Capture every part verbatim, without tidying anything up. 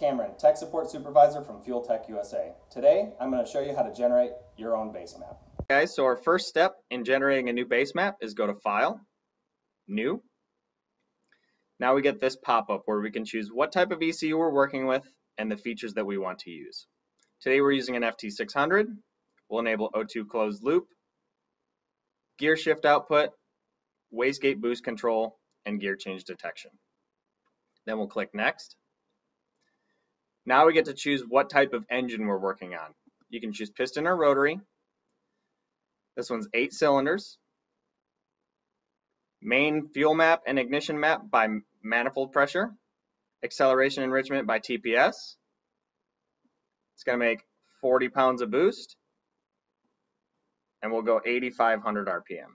Cameron, Tech Support Supervisor from FuelTech U S A. Today, I'm going to show you how to generate your own base map. Okay, so our first step in generating a new base map is go to File, New. Now we get this pop-up where we can choose what type of E C U we're working with and the features that we want to use. Today we're using an F T six hundred. We'll enable O two closed loop, gear shift output, wastegate boost control, and gear change detection. Then we'll click Next. Now we get to choose what type of engine we're working on. You can choose piston or rotary. This one's eight cylinders. Main fuel map and ignition map by manifold pressure. Acceleration enrichment by T P S. It's going to make forty pounds of boost. And we'll go eighty-five hundred R P M.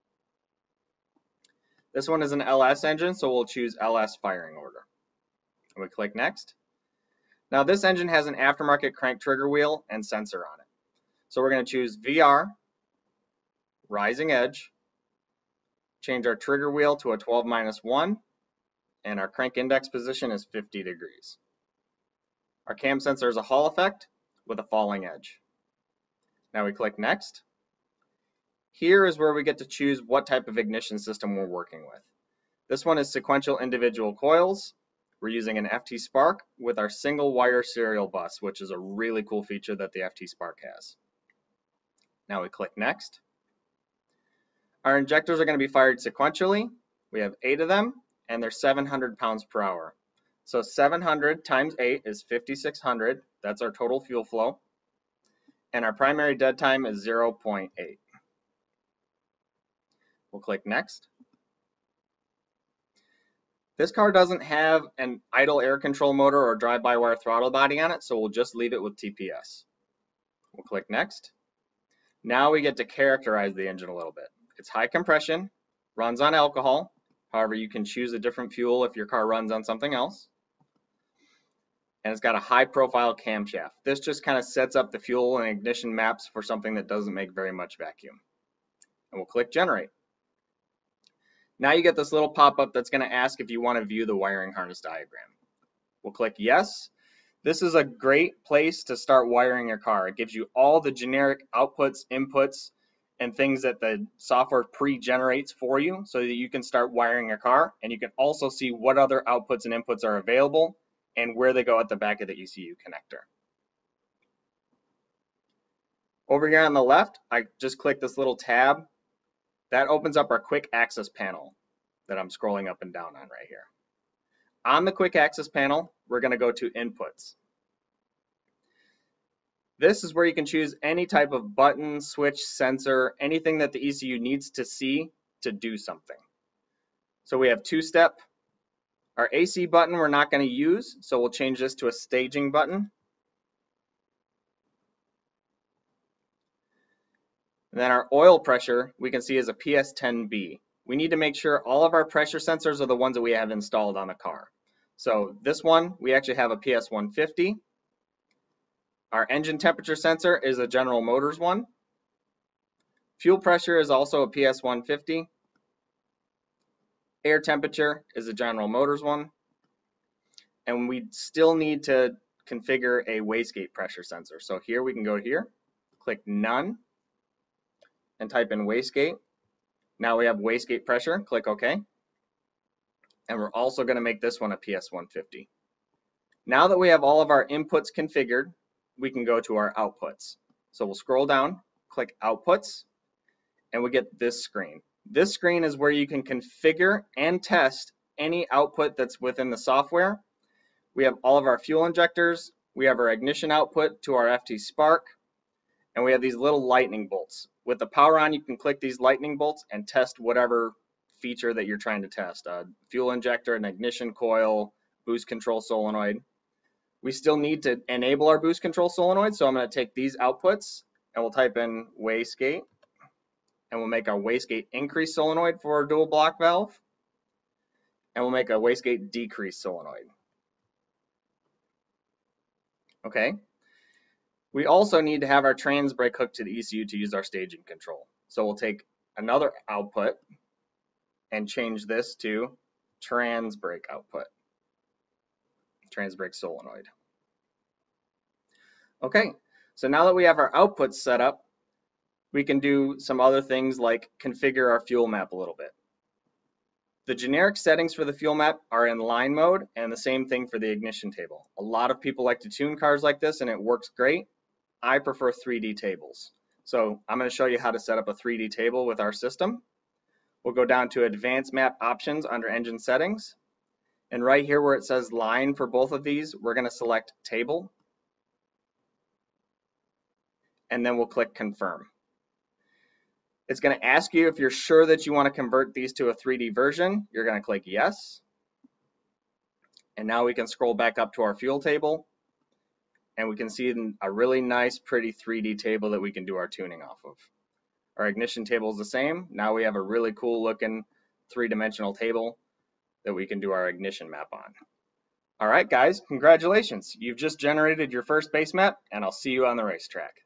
This one is an L S engine, so we'll choose L S firing order. And we click Next. Now this engine has an aftermarket crank trigger wheel and sensor on it. So we're going to choose V R, rising edge, change our trigger wheel to a twelve minus one, and our crank index position is fifty degrees. Our cam sensor is a Hall effect with a falling edge. Now we click Next. Here is where we get to choose what type of ignition system we're working with. This one is sequential individual coils. We're using an F T Spark with our single wire serial bus, which is a really cool feature that the F T Spark has. Now we click Next. Our injectors are going to be fired sequentially. We have eight of them, and they're seven hundred pounds per hour. So seven hundred times eight is fifty-six hundred. That's our total fuel flow. And our primary dead time is zero point eight. We'll click Next. This car doesn't have an idle air control motor or drive-by-wire throttle body on it, so we'll just leave it with T P S. We'll click Next. Now we get to characterize the engine a little bit. It's high compression, runs on alcohol. However, you can choose a different fuel if your car runs on something else. And it's got a high-profile camshaft. This just kind of sets up the fuel and ignition maps for something that doesn't make very much vacuum. And we'll click Generate. Now you get this little pop-up that's going to ask if you want to view the wiring harness diagram. We'll click Yes. This is a great place to start wiring your car. It gives you all the generic outputs, inputs, and things that the software pre-generates for you so that you can start wiring your car, and you can also see what other outputs and inputs are available and where they go at the back of the E C U connector. Over here on the left, I just click this little tab. That opens up our quick access panel that I'm scrolling up and down on right here. On the quick access panel, we're going to go to Inputs. This is where you can choose any type of button, switch, sensor, anything that the E C U needs to see to do something. So we have two-step. Our A C button we're not going to use, so we'll change this to a staging button. And then our oil pressure we can see is a P S ten B. We need to make sure all of our pressure sensors are the ones that we have installed on the car. So this one, we actually have a P S one fifty. Our engine temperature sensor is a General Motors one. Fuel pressure is also a P S one fifty. Air temperature is a General Motors one. And we still need to configure a wastegate pressure sensor. So here we can go here, click None, and type in wastegate. Now we have wastegate pressure, click OK. And we're also going to make this one a P S one fifty. Now that we have all of our inputs configured, we can go to our outputs. So we'll scroll down, click Outputs, and we get this screen. This screen is where you can configure and test any output that's within the software. We have all of our fuel injectors, we have our ignition output to our F T Spark, and we have these little lightning bolts. With the power on, you can click these lightning bolts and test whatever feature that you're trying to test. A fuel injector, an ignition coil, boost control solenoid. We still need to enable our boost control solenoid, so I'm going to take these outputs and we'll type in wastegate, and we'll make our wastegate increase solenoid for our dual block valve, and we'll make a wastegate decrease solenoid. Okay. We also need to have our trans brake hooked to the E C U to use our staging control. So we'll take another output and change this to trans brake output, trans brake solenoid. Okay, so now that we have our outputs set up, we can do some other things like configure our fuel map a little bit. The generic settings for the fuel map are in line mode, and the same thing for the ignition table. A lot of people like to tune cars like this and it works great. I prefer three D tables. So I'm going to show you how to set up a three D table with our system. We'll go down to advanced map options under engine settings. And right here where it says line for both of these, we're going to select table. And then we'll click confirm. It's going to ask you if you're sure that you want to convert these to a three D version. You're going to click yes. And now we can scroll back up to our fuel table. And we can see a really nice, pretty three D table that we can do our tuning off of. Our ignition table is the same. Now we have a really cool looking three-dimensional table that we can do our ignition map on. All right, guys, congratulations. You've just generated your first base map, and I'll see you on the racetrack.